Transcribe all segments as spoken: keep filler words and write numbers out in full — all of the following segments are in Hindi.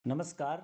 नमस्कार।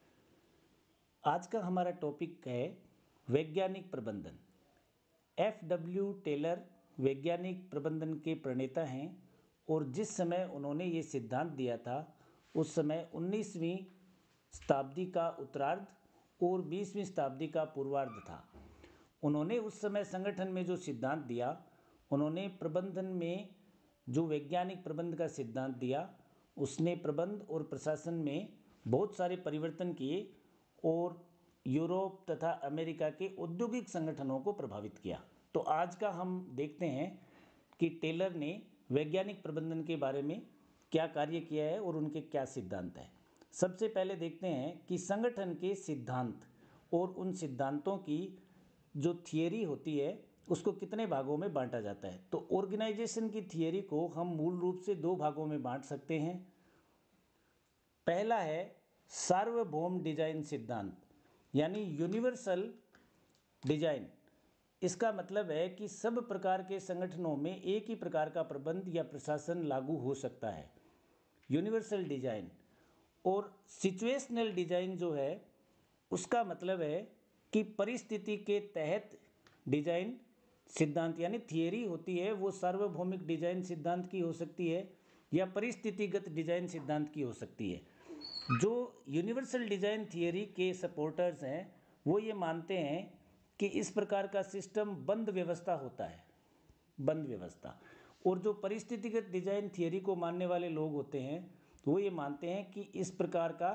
आज का हमारा टॉपिक है वैज्ञानिक प्रबंधन। एफ डब्ल्यू टेलर वैज्ञानिक प्रबंधन के प्रणेता हैं और जिस समय उन्होंने ये सिद्धांत दिया था उस समय उन्नीसवीं शताब्दी का उत्तरार्ध और बीसवीं शताब्दी का पूर्वार्ध था। उन्होंने उस समय संगठन में जो सिद्धांत दिया, उन्होंने प्रबंधन में जो वैज्ञानिक प्रबंध का सिद्धांत दिया, उसने प्रबंध और प्रशासन में बहुत सारे परिवर्तन किए और यूरोप तथा अमेरिका के औद्योगिक संगठनों को प्रभावित किया। तो आज का हम देखते हैं कि टेलर ने वैज्ञानिक प्रबंधन के बारे में क्या कार्य किया है और उनके क्या सिद्धांत हैं। सबसे पहले देखते हैं कि संगठन के सिद्धांत और उन सिद्धांतों की जो थियरी होती है उसको कितने भागों में बांटा जाता है। तो ऑर्गेनाइजेशन की थियरी को हम मूल रूप से दो भागों में बांट सकते हैं। पहला है सार्वभौम डिजाइन सिद्धांत, यानी यूनिवर्सल डिजाइन। इसका मतलब है कि सब प्रकार के संगठनों में एक ही प्रकार का प्रबंध या प्रशासन लागू हो सकता है, यूनिवर्सल डिजाइन। और सिचुएशनल डिजाइन जो है उसका मतलब है कि परिस्थिति के तहत डिजाइन सिद्धांत यानी थियरी होती है, वो सार्वभौमिक डिजाइन सिद्धांत की हो सकती है या परिस्थितिगत डिजाइन सिद्धांत की हो सकती है। जो यूनिवर्सल डिजाइन थियरी के सपोर्टर्स हैं वो ये मानते हैं कि इस प्रकार का सिस्टम बंद व्यवस्था होता है, बंद व्यवस्था। और जो परिस्थितिगत डिजाइन थियरी को मानने वाले लोग होते हैं वो ये मानते हैं कि इस प्रकार का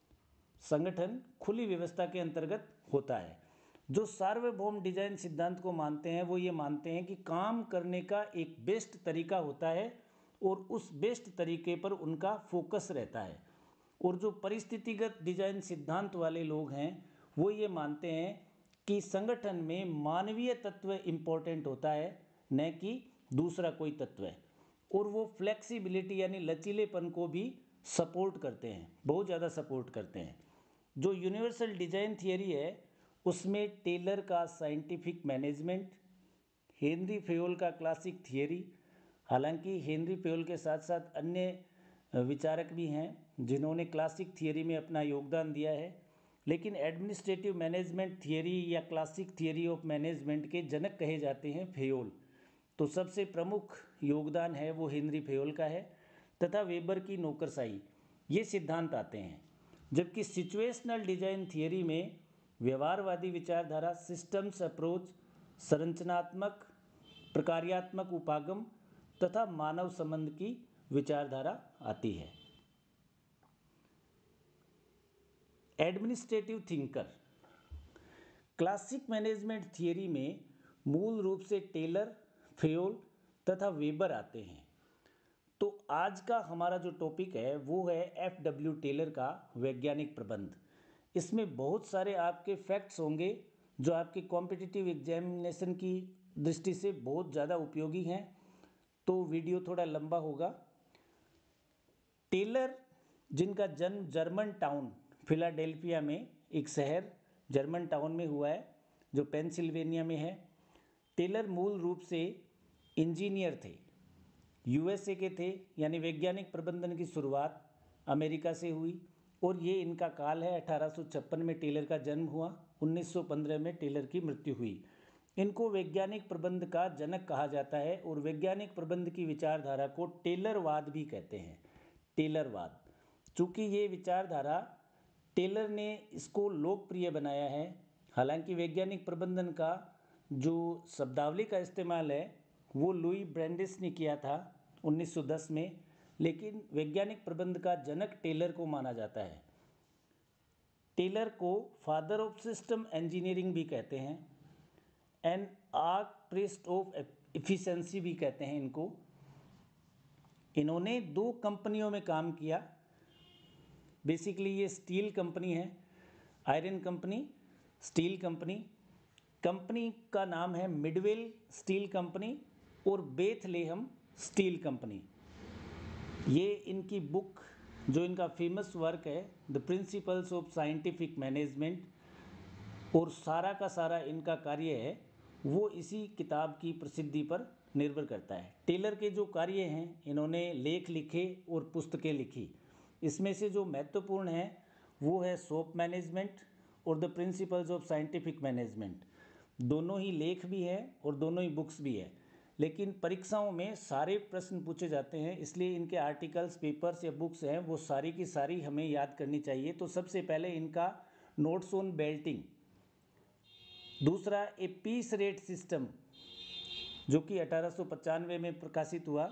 संगठन खुली व्यवस्था के अंतर्गत होता है। जो सार्वभौम डिजाइन सिद्धांत को मानते हैं वो ये मानते हैं कि काम करने का एक बेस्ट तरीका होता है और उस बेस्ट तरीके पर उनका फोकस रहता है। और जो परिस्थितिगत डिजाइन सिद्धांत वाले लोग हैं वो ये मानते हैं कि संगठन में मानवीय तत्व इम्पोर्टेंट होता है, न कि दूसरा कोई तत्व है। और वो फ्लेक्सिबिलिटी यानी लचीलेपन को भी सपोर्ट करते हैं, बहुत ज़्यादा सपोर्ट करते हैं। जो यूनिवर्सल डिजाइन थियरी है उसमें टेलर का साइंटिफिक मैनेजमेंट, हेनरी फेयोल का क्लासिक थियरी, हालांकि हेनरी फेयोल के साथ साथ अन्य विचारक भी हैं जिन्होंने क्लासिक थियरी में अपना योगदान दिया है, लेकिन एडमिनिस्ट्रेटिव मैनेजमेंट थियरी या क्लासिक थियरी ऑफ मैनेजमेंट के जनक कहे जाते हैं फेयोल। तो सबसे प्रमुख योगदान है वो हेनरी फेयोल का है, तथा वेबर की नौकरशाही, ये सिद्धांत आते हैं। जबकि सिचुएशनल डिजाइन थियरी में व्यवहारवादी विचारधारा, सिस्टम्स अप्रोच, संरचनात्मक प्रकार्यात्मक उपागम तथा मानव संबंध की विचारधारा आती है। Administrative thinker, classic management theory में मूल रूप से टेलर, फेयोल तथा वेबर आते हैं। तो आज का हमारा जो टॉपिक है वो है एफ डब्ल्यू टेलर का वैज्ञानिक प्रबंध। इसमें बहुत सारे आपके फैक्ट्स होंगे जो आपके कॉम्पिटिटिव एग्जामिनेशन की दृष्टि से बहुत ज़्यादा उपयोगी हैं, तो वीडियो थोड़ा लंबा होगा। टेलर, जिनका जन्म जर्मन टाउन फिलाडेल्फिया में, एक शहर जर्मन टाउन में हुआ है जो पेंसिल्वेनिया में है। टेलर मूल रूप से इंजीनियर थे, यूएसए के थे, यानी वैज्ञानिक प्रबंधन की शुरुआत अमेरिका से हुई और ये इनका काल है। अठारह सौ छप्पन में टेलर का जन्म हुआ, उन्नीस सौ पंद्रह में टेलर की मृत्यु हुई। इनको वैज्ञानिक प्रबंध का जनक कहा जाता है और वैज्ञानिक प्रबंध की विचारधारा को टेलरवाद भी कहते हैं, टेलरवाद। चूँकि ये विचारधारा टेलर ने इसको लोकप्रिय बनाया है। हालांकि वैज्ञानिक प्रबंधन का जो शब्दावली का इस्तेमाल है वो लुई ब्रेंडिस ने किया था उन्नीस सौ दस में, लेकिन वैज्ञानिक प्रबंध का जनक टेलर को माना जाता है। टेलर को फादर ऑफ सिस्टम इंजीनियरिंग भी कहते हैं, an arch priest of efficiency भी कहते हैं इनको। इन्होंने दो कंपनियों में काम किया। बेसिकली ये स्टील कंपनी है, iron company, steel company. Company का नाम है मिडवेल स्टील कंपनी और बेथलेहम स्टील कंपनी। ये इनकी बुक, जो इनका फेमस वर्क है the principles of scientific management, और सारा का सारा इनका कार्य है वो इसी किताब की प्रसिद्धि पर निर्भर करता है। टेलर के जो कार्य हैं, इन्होंने लेख लिखे और पुस्तकें लिखी। इसमें से जो महत्वपूर्ण है वो है सोप मैनेजमेंट और the principles of scientific management. दोनों ही लेख भी है और दोनों ही बुक्स भी है, लेकिन परीक्षाओं में सारे प्रश्न पूछे जाते हैं, इसलिए इनके आर्टिकल्स, पेपर्स या बुक्स हैं वो सारी की सारी हमें याद करनी चाहिए। तो सबसे पहले इनका नोट्स ऑन बेल्टिंग, दूसरा ए पीस रेट सिस्टम जो कि अठारह सौ पचानवे में प्रकाशित हुआ,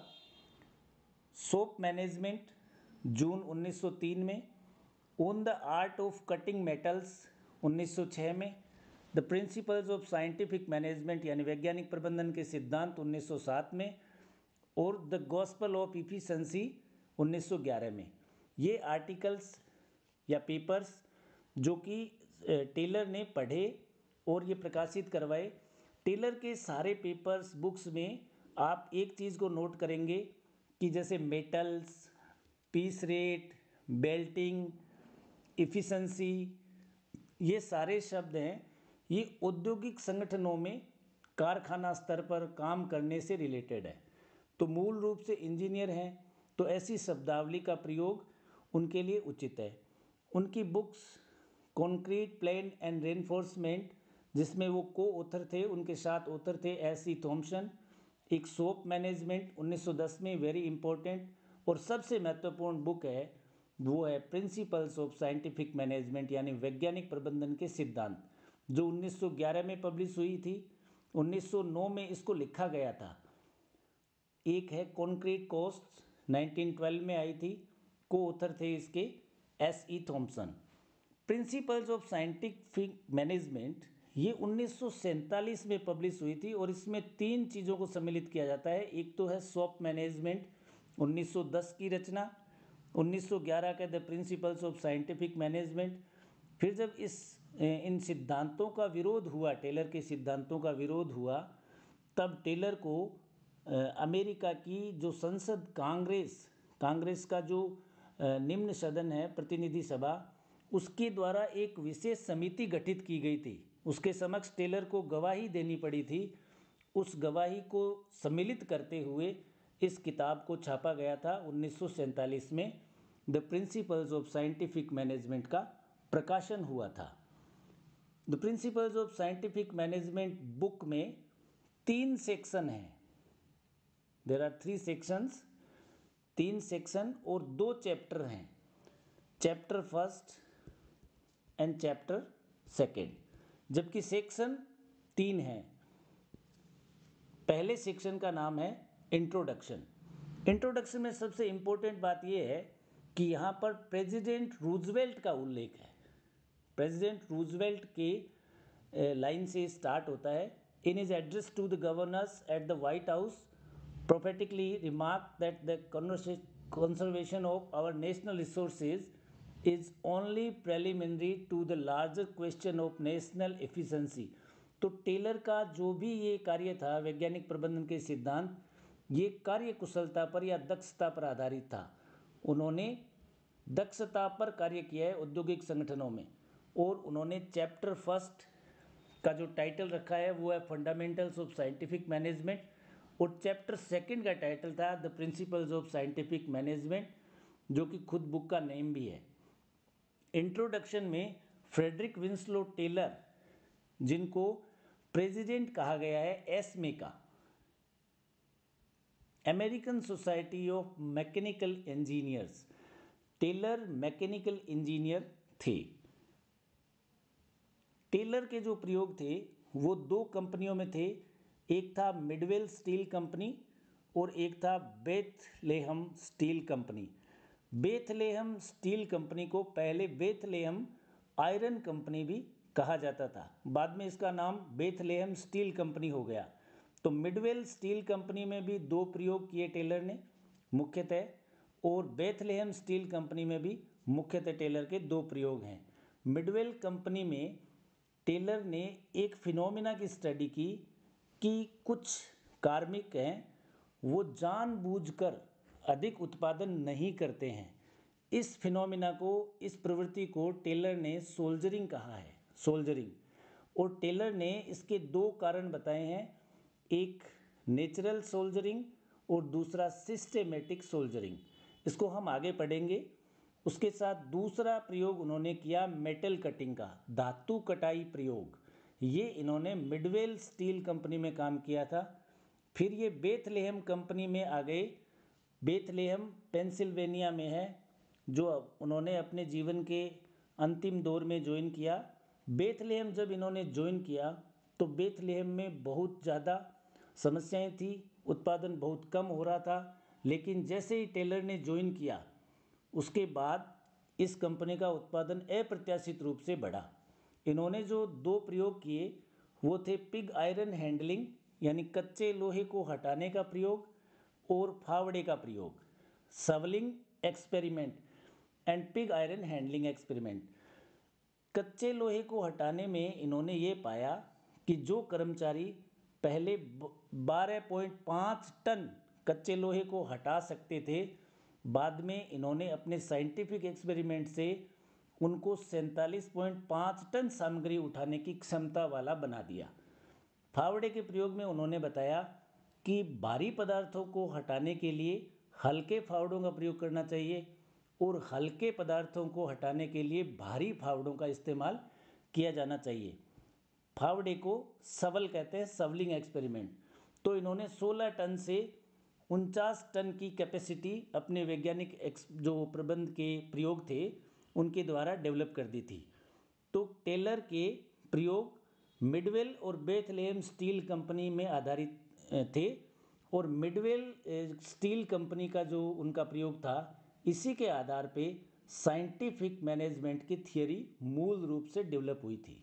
सोप मैनेजमेंट जून उन्नीस सौ तीन में, on the art of cutting metals उन्नीस सौ छह में, the principles of scientific management यानी वैज्ञानिक प्रबंधन के सिद्धांत उन्नीस सौ सात में, और द गॉस्पल ऑफ इफिशिएंसी उन्नीस सौ ग्यारह में। ये आर्टिकल्स या पेपर्स जो कि टेलर ने पढ़े और ये प्रकाशित करवाए। टेलर के सारे पेपर्स, बुक्स में आप एक चीज़ को नोट करेंगे कि जैसे metals, piece rate, belting, efficiency, ये सारे शब्द हैं, ये औद्योगिक संगठनों में कारखाना स्तर पर काम करने से रिलेटेड है। तो मूल रूप से इंजीनियर हैं तो ऐसी शब्दावली का प्रयोग उनके लिए उचित है। उनकी books concrete plain and reinforcement, जिसमें वो को ऑथर थे, उनके साथ ऑथर थे एस ई थॉम्सन। एक सोप मैनेजमेंट उन्नीस सौ दस में, वेरी इंपॉर्टेंट, और सबसे महत्वपूर्ण बुक है वो है प्रिंसिपल्स ऑफ साइंटिफिक मैनेजमेंट यानी वैज्ञानिक प्रबंधन के सिद्धांत, जो उन्नीस सौ ग्यारह में पब्लिश हुई थी। उन्नीस सौ नौ में इसको लिखा गया था। एक है कॉन्क्रीट कोस्ट्स, उन्नीस सौ बारह में आई थी, को ऑथर थे इसके S E Thompson. Principles of scientific management ये उन्नीस सौ सैंतालीस में पब्लिश हुई थी और इसमें तीन चीज़ों को सम्मिलित किया जाता है। एक तो है सोप मैनेजमेंट उन्नीस सौ दस की रचना, उन्नीस सौ ग्यारह के the principles of scientific management. फिर जब इस इन सिद्धांतों का विरोध हुआ, टेलर के सिद्धांतों का विरोध हुआ, तब टेलर को अमेरिका की जो संसद, कांग्रेस कांग्रेस का जो निम्न सदन है, प्रतिनिधि सभा, उसके द्वारा एक विशेष समिति गठित की गई थी। उसके समक्ष टेलर को गवाही देनी पड़ी थी। उस गवाही को सम्मिलित करते हुए इस किताब को छापा गया था। उन्नीस सौ सैंतालीस में the principles of scientific management का प्रकाशन हुआ था। The principles of scientific management book में तीन सेक्शन हैं। देयर आर थ्री सेक्शंस, तीन सेक्शन और दो चैप्टर हैं, chapter first and chapter second, जबकि सेक्शन तीन हैं। पहले सेक्शन का नाम है इंट्रोडक्शन। इंट्रोडक्शन में सबसे इम्पोर्टेंट बात यह है कि यहाँ पर प्रेसिडेंट रूजवेल्ट का उल्लेख है। प्रेसिडेंट रूजवेल्ट के लाइन से स्टार्ट होता है। In his address to the governors at the White House prophetically remarked that the conservation of our national resources is only preliminary to the larger question of national efficiency। तो टेलर का जो भी ये कार्य था, वैज्ञानिक प्रबंधन के सिद्धांत, ये कार्य कुशलता पर या दक्षता पर आधारित था। उन्होंने दक्षता पर कार्य किया है औद्योगिक संगठनों में, और उन्होंने चैप्टर फर्स्ट का जो टाइटल रखा है वो है फंडामेंटल्स ऑफ साइंटिफिक मैनेजमेंट, और चैप्टर सेकंड का टाइटल था the principles of scientific management, जो कि खुद बुक का नेम भी है। इंट्रोडक्शन में फ्रेडरिक विंसलो टेलर, जिनको प्रेसिडेंट कहा गया है एस्मे का, American Society of Mechanical Engineers, Taylor mechanical engineer थे। टेलर के जो प्रयोग थे वो दो कंपनियों में थे, एक था मिडवेल स्टील कंपनी और एक था Bethlehem steel company. Bethlehem steel company को पहले बेथलेहम आयरन कंपनी भी कहा जाता था, बाद में इसका नाम बेथलेहम स्टील कंपनी हो गया। तो मिडवेल स्टील कंपनी में भी दो प्रयोग किए टेलर ने मुख्यतः, और बेथलेहम स्टील कंपनी में भी मुख्यतः टेलर के दो प्रयोग हैं। मिडवेल कंपनी में टेलर ने एक फिनोमिना की स्टडी की कि कुछ कार्मिक हैं वो जानबूझकर अधिक उत्पादन नहीं करते हैं। इस फिनोमिना को, इस प्रवृत्ति को टेलर ने सोल्जरिंग कहा है, सोल्जरिंग। और टेलर ने इसके दो कारण बताए हैं, एक नेचुरल सोल्जरिंग और दूसरा सिस्टेमेटिक सोल्जरिंग। इसको हम आगे पढ़ेंगे। उसके साथ दूसरा प्रयोग उन्होंने किया मेटल कटिंग का, धातु कटाई प्रयोग। ये इन्होंने मिडवेल स्टील कंपनी में काम किया था। फिर ये बेथलेहम कंपनी में आ गए। बेथलेहम पेंसिल्वेनिया में है, जो उन्होंने अपने जीवन के अंतिम दौर में ज्वाइन किया। बेथलेहम जब इन्होंने ज्वाइन किया तो बेथलेहम में बहुत ज़्यादा समस्याएं थी, उत्पादन बहुत कम हो रहा था। लेकिन जैसे ही टेलर ने ज्वाइन किया उसके बाद इस कंपनी का उत्पादन अप्रत्याशित रूप से बढ़ा। इन्होंने जो दो प्रयोग किए वो थे पिग आयरन हैंडलिंग यानी कच्चे लोहे को हटाने का प्रयोग और फावड़े का प्रयोग, shovelling experiment and pig iron handling experiment. कच्चे लोहे को हटाने में इन्होंने ये पाया कि जो कर्मचारी पहले बारह पॉइंट पाँच टन कच्चे लोहे को हटा सकते थे, बाद में इन्होंने अपने साइंटिफिक एक्सपेरिमेंट से उनको सैंतालीस पॉइंट पाँच टन सामग्री उठाने की क्षमता वाला बना दिया। फावड़े के प्रयोग में उन्होंने बताया कि भारी पदार्थों को हटाने के लिए हल्के फावड़ों का प्रयोग करना चाहिए और हल्के पदार्थों को हटाने के लिए भारी फावड़ों का इस्तेमाल किया जाना चाहिए। फावड़े को सवल कहते हैं, सवलिंग एक्सपेरिमेंट। तो इन्होंने सोलह टन से उनचास टन की कैपेसिटी अपने वैज्ञानिक एक्स जो प्रबंध के प्रयोग थे उनके द्वारा डेवलप कर दी थी। तो टेलर के प्रयोग मिडवेल और बेथलेहम स्टील कंपनी में आधारित थे और मिडवेल स्टील कंपनी का जो उनका प्रयोग था, इसी के आधार पे साइंटिफिक मैनेजमेंट की थियरी मूल रूप से डेवलप हुई थी।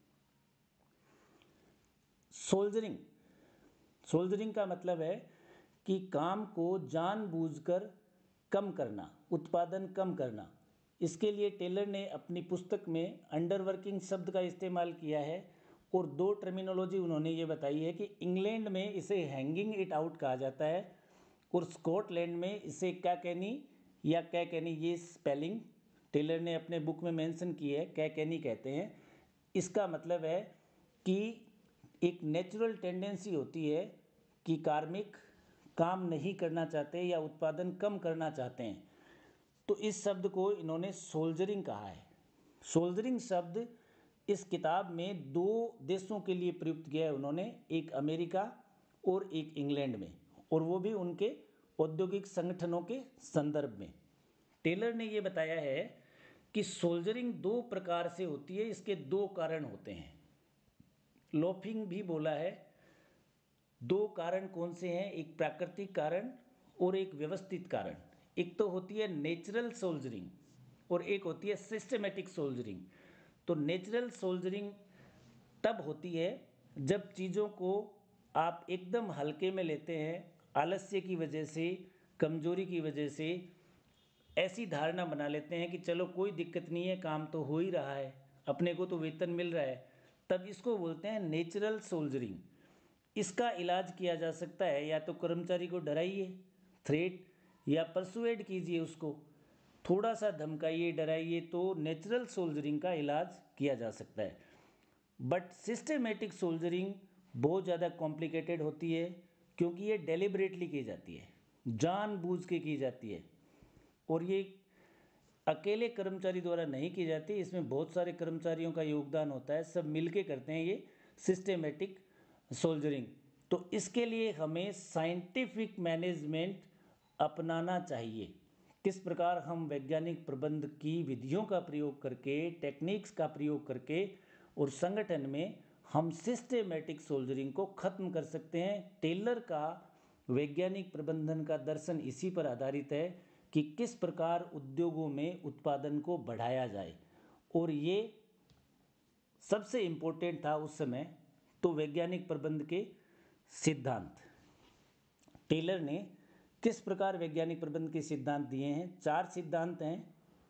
सोल्जरिंग सोल्जरिंग का मतलब है कि काम को जानबूझकर कम करना, उत्पादन कम करना। इसके लिए टेलर ने अपनी पुस्तक में अंडरवर्किंग शब्द का इस्तेमाल किया है और दो टर्मिनोलॉजी उन्होंने ये बताई है कि इंग्लैंड में इसे हैंगिंग इट आउट कहा जाता है और स्कॉटलैंड में इसे कैकेनी या कैकेनी, ये स्पेलिंग टेलर ने अपने बुक में मेंशन की है, कैकेनी कहते हैं। इसका मतलब है कि एक नेचुरल टेंडेंसी होती है कि कार्मिक काम नहीं करना चाहते या उत्पादन कम करना चाहते हैं, तो इस शब्द को इन्होंने सोल्जरिंग कहा है। सोल्जरिंग शब्द इस किताब में दो देशों के लिए प्रयुक्त किया है उन्होंने, एक अमेरिका और एक इंग्लैंड में, और वो भी उनके औद्योगिक संगठनों के संदर्भ में। टेलर ने ये बताया है कि सोल्जरिंग दो प्रकार से होती है, इसके दो कारण होते हैं। लोफिंग भी बोला है। दो कारण कौन से हैं? एक प्राकृतिक कारण और एक व्यवस्थित कारण। एक तो होती है नेचुरल सोल्जरिंग और एक होती है सिस्टमेटिक सोल्जरिंग। तो नेचुरल सोल्जरिंग तब होती है जब चीज़ों को आप एकदम हल्के में लेते हैं, आलस्य की वजह से, कमजोरी की वजह से ऐसी धारणा बना लेते हैं कि चलो कोई दिक्कत नहीं है, काम तो हो ही रहा है, अपने को तो वेतन मिल रहा है, तब इसको बोलते हैं नेचुरल सोल्जरिंग। इसका इलाज किया जा सकता है, या तो कर्मचारी को डराइए, थ्रेट या परसुएड कीजिए, उसको थोड़ा सा धमकाइए, डराइए, तो नेचुरल सोल्जरिंग का इलाज किया जा सकता है। बट सिस्टमेटिक सोल्जरिंग बहुत ज़्यादा कॉम्प्लिकेटेड होती है क्योंकि ये डेलिबरेटली की जाती है, जानबूझ के की जाती है, और ये अकेले कर्मचारी द्वारा नहीं की जाती, इसमें बहुत सारे कर्मचारियों का योगदान होता है, सब मिलके करते हैं ये सिस्टमेटिक सोल्जरिंग। तो इसके लिए हमें साइंटिफिक मैनेजमेंट अपनाना चाहिए। किस प्रकार हम वैज्ञानिक प्रबंध की विधियों का प्रयोग करके, टेक्निक्स का प्रयोग करके और संगठन में हम सिस्टमेटिक सोल्जरिंग को ख़त्म कर सकते हैं। टेलर का वैज्ञानिक प्रबंधन का दर्शन इसी पर आधारित है कि किस प्रकार उद्योगों में उत्पादन को बढ़ाया जाए, और ये सबसे इम्पोर्टेंट था उस समय। तो वैज्ञानिक प्रबंध के सिद्धांत, टेलर ने किस प्रकार वैज्ञानिक प्रबंध के सिद्धांत दिए हैं? चार सिद्धांत हैं।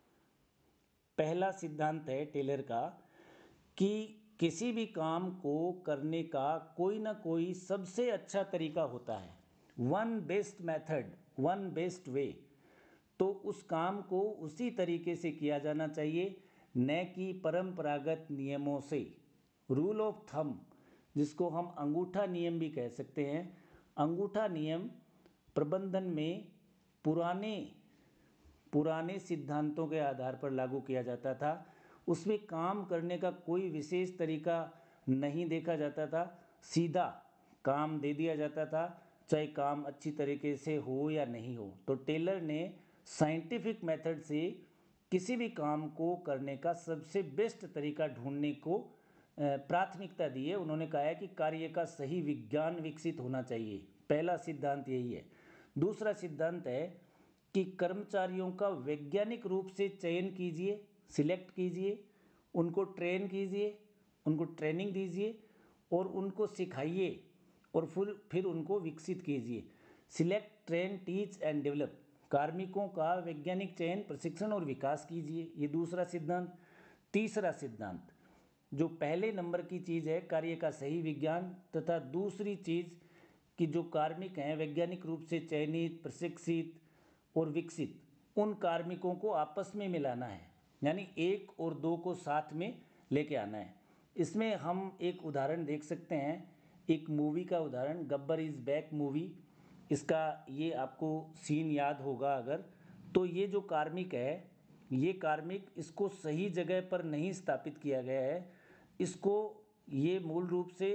पहला सिद्धांत है टेलर का कि किसी भी काम को करने का कोई ना कोई सबसे अच्छा तरीका होता है, one best method, one best way. तो उस काम को उसी तरीके से किया जाना चाहिए, न कि परंपरागत नियमों से। रूल ऑफ थंब, जिसको हम अंगूठा नियम भी कह सकते हैं। अंगूठा नियम प्रबंधन में पुराने पुराने सिद्धांतों के आधार पर लागू किया जाता था। उसमें काम करने का कोई विशेष तरीका नहीं देखा जाता था, सीधा काम दे दिया जाता था, चाहे काम अच्छी तरीके से हो या नहीं हो। तो टेलर ने साइंटिफिक मेथड से किसी भी काम को करने का सबसे बेस्ट तरीका ढूंढने को प्राथमिकता दी है। उन्होंने कहा है कि कार्य का सही विज्ञान विकसित होना चाहिए। पहला सिद्धांत यही है। दूसरा सिद्धांत है कि कर्मचारियों का वैज्ञानिक रूप से चयन कीजिए, सिलेक्ट कीजिए, उनको ट्रेन कीजिए, उनको ट्रेनिंग दीजिए और उनको सिखाइए और फिर फिर उनको विकसित कीजिए। Select, train, teach and develop. कार्मिकों का वैज्ञानिक चयन, प्रशिक्षण और विकास कीजिए। ये दूसरा सिद्धांत। तीसरा सिद्धांत जो पहले नंबर की चीज़ है, कार्य का सही विज्ञान, तथा दूसरी चीज़ कि जो कार्मिक हैं वैज्ञानिक रूप से चयनित, प्रशिक्षित और विकसित, उन कार्मिकों को आपस में मिलाना है, यानी एक और दो को साथ में लेके आना है। इसमें हम एक उदाहरण देख सकते हैं, एक मूवी का उदाहरण, गब्बर इज़ बैक मूवी। इसका ये आपको सीन याद होगा अगर, तो ये जो कार्मिक है, ये कार्मिक, इसको सही जगह पर नहीं स्थापित किया गया है। इसको ये मूल रूप से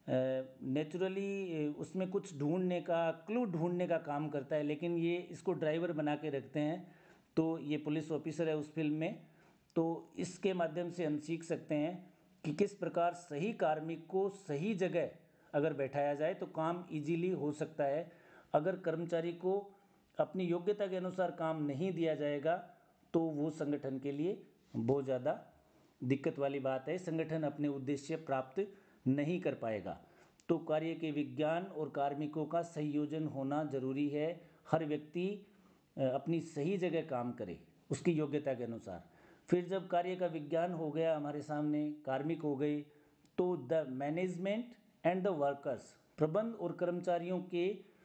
नेचुरली उसमें कुछ ढूंढने का, क्लू ढूंढने का काम करता है, लेकिन ये इसको ड्राइवर बना के रखते हैं। तो ये पुलिस ऑफिसर है उस फिल्म में। तो इसके माध्यम से हम सीख सकते हैं कि किस प्रकार सही कार्मिक को सही जगह अगर बैठाया जाए तो काम इजीली हो सकता है। अगर कर्मचारी को अपनी योग्यता के अनुसार काम नहीं दिया जाएगा तो वो संगठन के लिए बहुत ज़्यादा दिक्कत वाली बात है। संगठन अपने उद्देश्य प्राप्त नहीं कर पाएगा। तो कार्य के विज्ञान और कार्मिकों का संयोजन होना जरूरी है। हर व्यक्ति अपनी सही जगह काम करे उसकी योग्यता के अनुसार। फिर जब कार्य का विज्ञान हो गया हमारे सामने, कार्मिक हो गए, तो the management and the workers, प्रबंध और कर्मचारियों के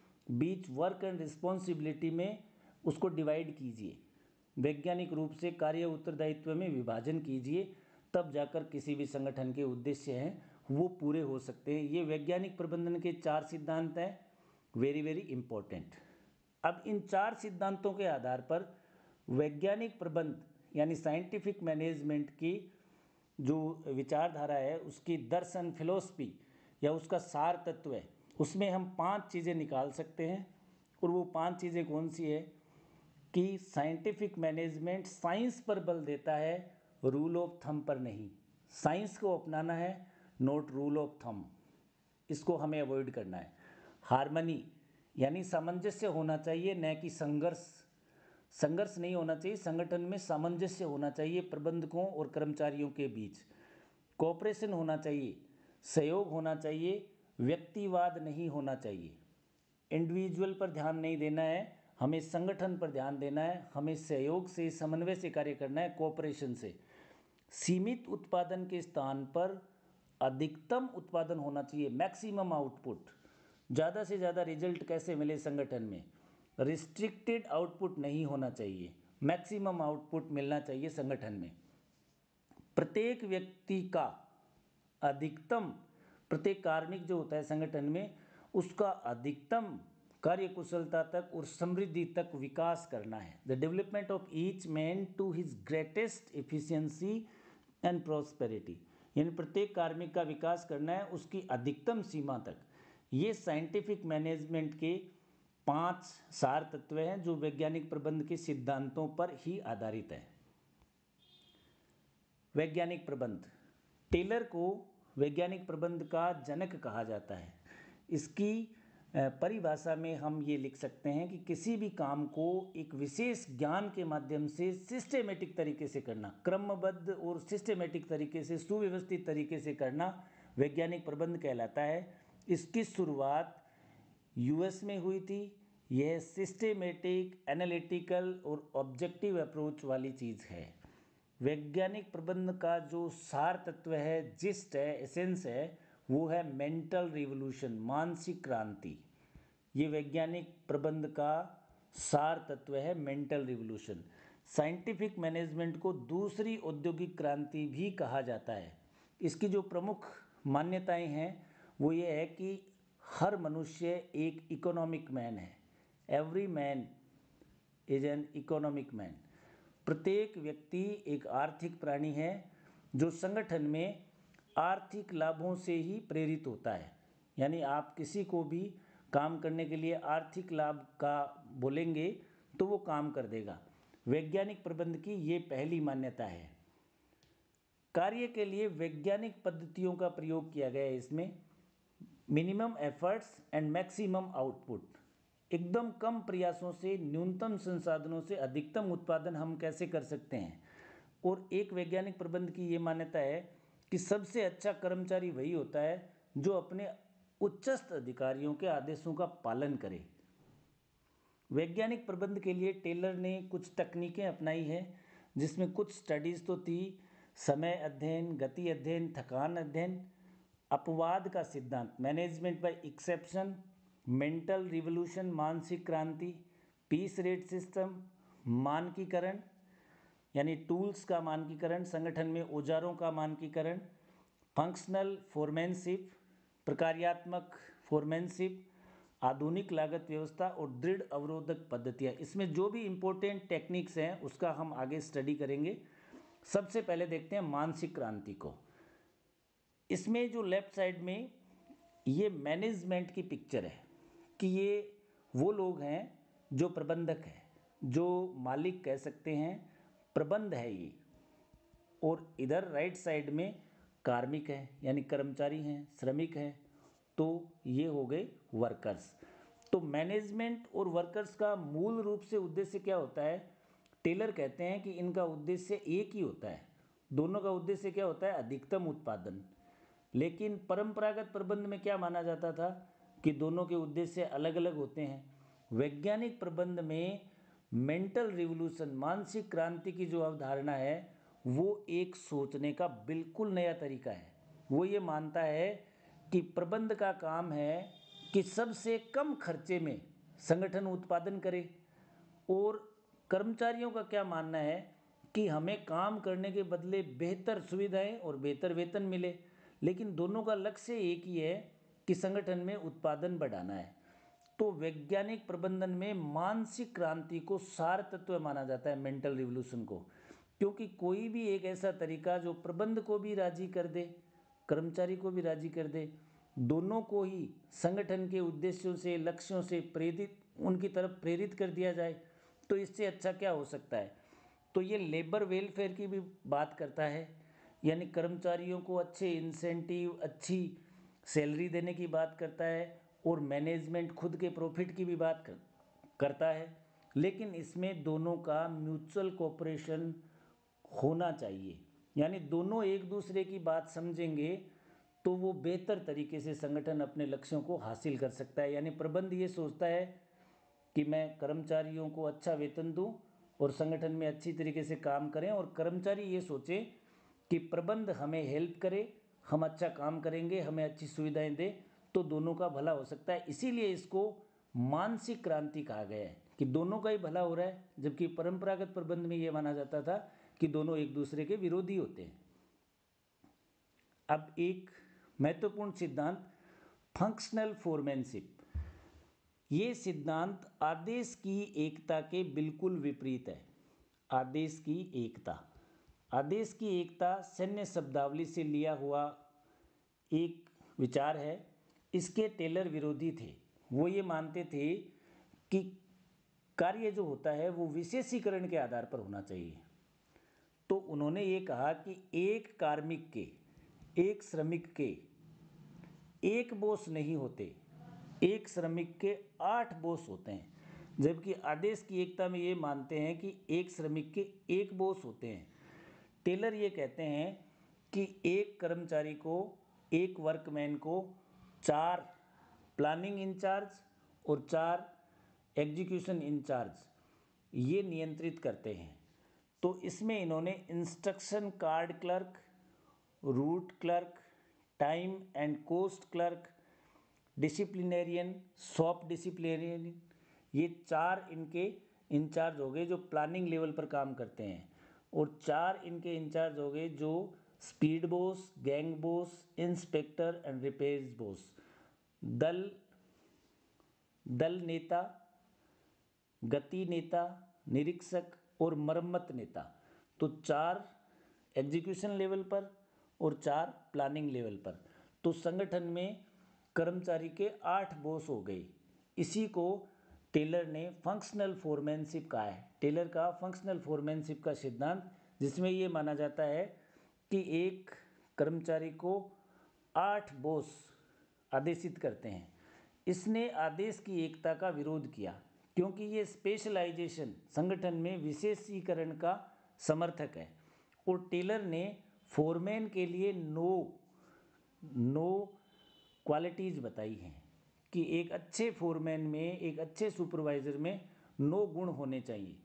बीच वर्क एंड रिस्पॉन्सिबिलिटी में उसको डिवाइड कीजिए। वैज्ञानिक रूप से कार्य उत्तरदायित्व में विभाजन कीजिए, तब जाकर किसी भी संगठन के उद्देश्य हैं वो पूरे हो सकते हैं। ये वैज्ञानिक प्रबंधन के चार सिद्धांत हैं, वेरी वेरी इंपॉर्टेंट। अब इन चार सिद्धांतों के आधार पर वैज्ञानिक प्रबंध यानी साइंटिफिक मैनेजमेंट की जो विचारधारा है, उसकी दर्शन, फिलॉसफी या उसका सार तत्व है, उसमें हम पांच चीज़ें निकाल सकते हैं। और वो पांच चीज़ें कौन सी है कि साइंटिफिक मैनेजमेंट साइंस पर बल देता है, रूल ऑफ थंब पर नहीं। साइंस को अपनाना है, नॉट रूल ऑफ थंब। इसको हमें अवॉइड करना है। हार्मनी यानी सामंजस्य होना चाहिए, न कि संघर्ष। संघर्ष नहीं होना चाहिए, संगठन में सामंजस्य होना चाहिए प्रबंधकों और कर्मचारियों के बीच। कोऑपरेशन होना चाहिए, सहयोग होना चाहिए, व्यक्तिवाद नहीं होना चाहिए। इंडिविजुअल पर ध्यान नहीं देना है, हमें संगठन पर ध्यान देना है। हमें सहयोग से, समन्वय से कार्य करना है, कोऑपरेशन से। सीमित उत्पादन के स्थान पर अधिकतम उत्पादन होना चाहिए, मैक्सिमम आउटपुट। ज़्यादा से ज़्यादा रिजल्ट कैसे मिले संगठन में, रिस्ट्रिक्टेड आउटपुट नहीं होना चाहिए, मैक्सिमम आउटपुट मिलना चाहिए संगठन में। प्रत्येक व्यक्ति का अधिकतम, प्रत्येक कार्मिक जो होता है संगठन में, उसका अधिकतम कार्य कुशलता तक और समृद्धि तक विकास करना है। The development of each man to his greatest efficiency and prosperity, यानी प्रत्येक कार्मिक का विकास करना है उसकी अधिकतम सीमा तक। ये साइंटिफिक मैनेजमेंट के पांच सार तत्व हैं जो वैज्ञानिक प्रबंध के सिद्धांतों पर ही आधारित है। वैज्ञानिक प्रबंध, टेलर को वैज्ञानिक प्रबंध का जनक कहा जाता है। इसकी परिभाषा में हम ये लिख सकते हैं कि किसी भी काम को एक विशेष ज्ञान के माध्यम से सिस्टेमेटिक तरीके से करना, क्रमबद्ध और सिस्टेमेटिक तरीके से, सुव्यवस्थित तरीके से करना वैज्ञानिक प्रबंध कहलाता है। इसकी शुरुआत यूएस में हुई थी। यह सिस्टेमेटिक, एनालिटिकल और ऑब्जेक्टिव अप्रोच वाली चीज़ है। वैज्ञानिक प्रबंध का जो सार तत्व है, जिस्ट है, एसेंस है, वो है मेंटल रिवोल्यूशन, मानसिक क्रांति। ये वैज्ञानिक प्रबंध का सार तत्व है, मेंटल रिवोल्यूशन। साइंटिफिक मैनेजमेंट को दूसरी औद्योगिक क्रांति भी कहा जाता है। इसकी जो प्रमुख मान्यताएं हैं वो ये है कि हर मनुष्य एक इकोनॉमिक मैन है। Every man is an economic man. प्रत्येक व्यक्ति एक आर्थिक प्राणी है जो संगठन में आर्थिक लाभों से ही प्रेरित होता है। यानी आप किसी को भी काम करने के लिए आर्थिक लाभ का बोलेंगे तो वो काम कर देगा। वैज्ञानिक प्रबंध की ये पहली मान्यता है। कार्य के लिए वैज्ञानिक पद्धतियों का प्रयोग किया गया है। इसमें minimum efforts and maximum output, एकदम कम प्रयासों से न्यूनतम संसाधनों से अधिकतम उत्पादन हम कैसे कर सकते हैं। और एक वैज्ञानिक प्रबंध की ये मान्यता है कि सबसे अच्छा कर्मचारी वही होता है जो अपने उच्चस्थ अधिकारियों के आदेशों का पालन करे। वैज्ञानिक प्रबंध के लिए टेलर ने कुछ तकनीकें अपनाई है, जिसमें कुछ स्टडीज़ तो थी: समय अध्ययन, गति अध्ययन, थकान अध्ययन, अपवाद का सिद्धांत, management by exception, mental revolution, मानसिक क्रांति, पीस रेट सिस्टम, मानकीकरण यानी टूल्स का मानकीकरण, संगठन में औजारों का मानकीकरण, फंक्शनल फोरमैनशिप, प्रकार्यात्मक फोरमैनशिप, आधुनिक लागत व्यवस्था और दृढ़ अवरोधक पद्धतियाँ। इसमें जो भी इम्पोर्टेंट टेक्निक्स हैं उसका हम आगे स्टडी करेंगे। सबसे पहले देखते हैं मानसिक क्रांति को। इसमें जो लेफ्ट साइड में ये मैनेजमेंट की पिक्चर है कि ये वो लोग हैं जो प्रबंधक हैं, जो मालिक कह सकते हैं, प्रबंध है ये। और इधर राइट साइड में कार्मिक है यानी कर्मचारी हैं, श्रमिक हैं, तो ये हो गए वर्कर्स। तो मैनेजमेंट और वर्कर्स का मूल रूप से उद्देश्य क्या होता है? टेलर कहते हैं कि इनका उद्देश्य एक ही होता है। दोनों का उद्देश्य क्या होता है? अधिकतम उत्पादन। लेकिन परंपरागत प्रबंध में क्या माना जाता था कि दोनों के उद्देश्य अलग अलग होते हैं। वैज्ञानिक प्रबंध में मेंटल रिवोल्यूशन, मानसिक क्रांति की जो अवधारणा है वो एक सोचने का बिल्कुल नया तरीका है। वो ये मानता है कि प्रबंध का काम है कि सबसे कम खर्चे में संगठन उत्पादन करे। और कर्मचारियों का क्या मानना है कि हमें काम करने के बदले बेहतर सुविधाएं और बेहतर वेतन मिले। लेकिन दोनों का लक्ष्य एक ही है कि संगठन में उत्पादन बढ़ाना है। तो वैज्ञानिक प्रबंधन में मानसिक क्रांति को सार तत्व माना जाता है, मेंटल रिवोल्यूशन को, क्योंकि कोई भी एक ऐसा तरीका जो प्रबंध को भी राजी कर दे, कर्मचारी को भी राजी कर दे, दोनों को ही संगठन के उद्देश्यों से, लक्ष्यों से प्रेरित उनकी तरफ प्रेरित कर दिया जाए, तो इससे अच्छा क्या हो सकता है। तो ये लेबर वेलफेयर की भी बात करता है, यानी कर्मचारियों को अच्छे इंसेंटिव, अच्छी सैलरी देने की बात करता है। और मैनेजमेंट खुद के प्रॉफिट की भी बात कर, करता है। लेकिन इसमें दोनों का म्यूचुअल कोऑपरेशन होना चाहिए, यानी दोनों एक दूसरे की बात समझेंगे तो वो बेहतर तरीके से संगठन अपने लक्ष्यों को हासिल कर सकता है। यानी प्रबंध ये सोचता है कि मैं कर्मचारियों को अच्छा वेतन दूं और संगठन में अच्छी तरीके से काम करें, और कर्मचारी ये सोचे कि प्रबंध हमें हेल्प करे, हम अच्छा काम करेंगे, हमें अच्छी सुविधाएं दे, तो दोनों का भला हो सकता है। इसीलिए इसको मानसिक क्रांति कहा गया है कि दोनों का ही भला हो रहा है। जबकि परंपरागत प्रबंध में यह माना जाता था कि दोनों एक दूसरे के विरोधी होते हैं। अब एक महत्वपूर्ण सिद्धांत, फंक्शनल फोरमैनशिप। ये सिद्धांत आदेश की एकता के बिल्कुल विपरीत है। आदेश की एकता आदेश की एकता सैन्य शब्दावली से लिया हुआ एक विचार है। इसके टेलर विरोधी थे। वो ये मानते थे कि कार्य जो होता है वो विशेषीकरण के आधार पर होना चाहिए। तो उन्होंने ये कहा कि एक कार्मिक के, एक श्रमिक के एक बॉस नहीं होते, एक श्रमिक के आठ बॉस होते हैं। जबकि आदेश की एकता में ये मानते हैं कि एक श्रमिक के एक बॉस होते हैं। टेलर ये कहते हैं कि एक कर्मचारी को, एक वर्कमैन को चार प्लानिंग इंचार्ज और चार एग्जीक्यूशन इंचार्ज ये नियंत्रित करते हैं। तो इसमें इन्होंने instruction card clerk, route clerk, time and cost clerk, disciplinarian, shop disciplinarian, ये चार इनके इंचार्ज हो गए जो प्लानिंग लेवल पर काम करते हैं। और चार इनके इंचार्ज हो गए जो speed boss, gang boss, inspector and repairs boss. दल दल नेता, गति नेता, निरीक्षक और मरम्मत नेता। तो चार एग्जीक्यूशन लेवल पर और चार प्लानिंग लेवल पर। तो संगठन में कर्मचारी के आठ बॉस हो गए। इसी को टेलर ने फंक्शनल फोरमैनशिप कहा है। टेलर का फंक्शनल फोरमैनशिप का सिद्धांत, जिसमें ये माना जाता है कि एक कर्मचारी को आठ बॉस आदेशित करते हैं। इसने आदेश की एकता का विरोध किया, क्योंकि ये स्पेशलाइजेशन संगठन में विशेषीकरण का समर्थक है। और टेलर ने फोरमैन के लिए नो नो क्वालिटीज़ बताई हैं कि एक अच्छे फोरमैन में, एक अच्छे सुपरवाइज़र में नौ गुण होने चाहिए।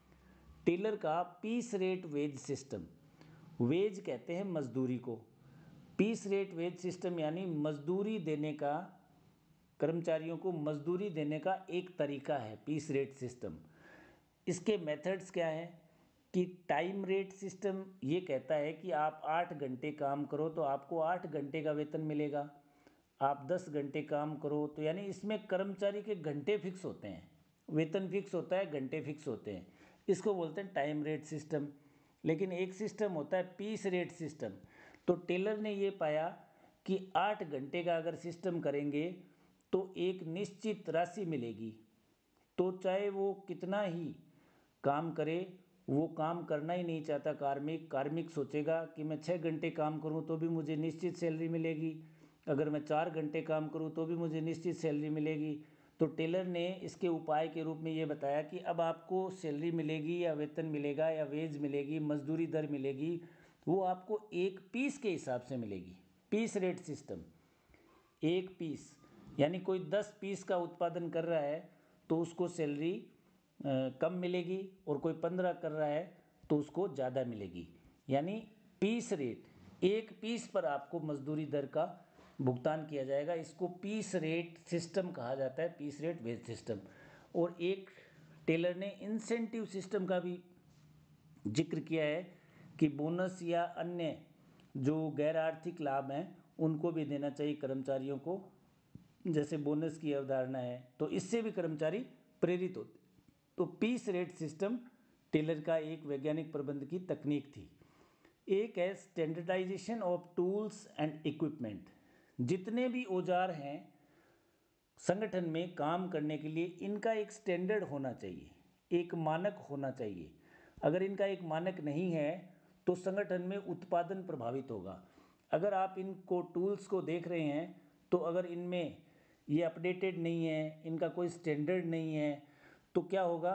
टेलर का piece rate wage system, wage कहते हैं मजदूरी को, पीस रेट वेज सिस्टम यानी मजदूरी देने का, कर्मचारियों को मजदूरी देने का एक तरीका है पीस रेट सिस्टम। इसके मेथड्स क्या हैं कि टाइम रेट सिस्टम ये कहता है कि आप आठ घंटे काम करो तो आपको आठ घंटे का वेतन मिलेगा। आप दस घंटे काम करो तो, यानी इसमें कर्मचारी के घंटे फिक्स होते हैं, वेतन फिक्स होता है, घंटे फिक्स होते हैं। इसको बोलते हैं टाइम रेट सिस्टम। लेकिन एक सिस्टम होता है पीस रेट सिस्टम। तो टेलर ने ये पाया कि आठ घंटे का अगर सिस्टम करेंगे तो एक निश्चित राशि मिलेगी। तो चाहे वो कितना ही काम करे, वो काम करना ही नहीं चाहता कार्मिक कार्मिक सोचेगा कि मैं छः घंटे काम करूं तो भी मुझे निश्चित सैलरी मिलेगी, अगर मैं चार घंटे काम करूं तो भी मुझे निश्चित सैलरी मिलेगी। तो टेलर ने इसके उपाय के रूप में ये बताया कि अब आपको सैलरी मिलेगी या वेतन मिलेगा या वेज मिलेगी, मजदूरी दर मिलेगी, वो आपको एक पीस के हिसाब से मिलेगी। पीस रेट सिस्टम, एक पीस यानी कोई दस पीस का उत्पादन कर रहा है तो उसको सैलरी कम मिलेगी, और कोई पंद्रह कर रहा है तो उसको ज़्यादा मिलेगी। यानी पीस रेट, एक पीस पर आपको मजदूरी दर का भुगतान किया जाएगा। इसको पीस रेट सिस्टम कहा जाता है, पीस रेट वेज सिस्टम। और एक टेलर ने इंसेंटिव सिस्टम का भी जिक्र किया है कि बोनस या अन्य जो गैर आर्थिक लाभ हैं उनको भी देना चाहिए कर्मचारियों को, जैसे बोनस की अवधारणा है, तो इससे भी कर्मचारी प्रेरित होते। तो पीस रेट सिस्टम टेलर का एक वैज्ञानिक प्रबंध की तकनीक थी। एक है standardisation of tools and equipment. जितने भी औजार हैं संगठन में काम करने के लिए, इनका एक स्टैंडर्ड होना चाहिए, एक मानक होना चाहिए। अगर इनका एक मानक नहीं है तो संगठन में उत्पादन प्रभावित होगा। अगर आप इनको टूल्स को देख रहे हैं तो अगर इनमें ये अपडेटेड नहीं है, इनका कोई स्टैंडर्ड नहीं है, तो क्या होगा,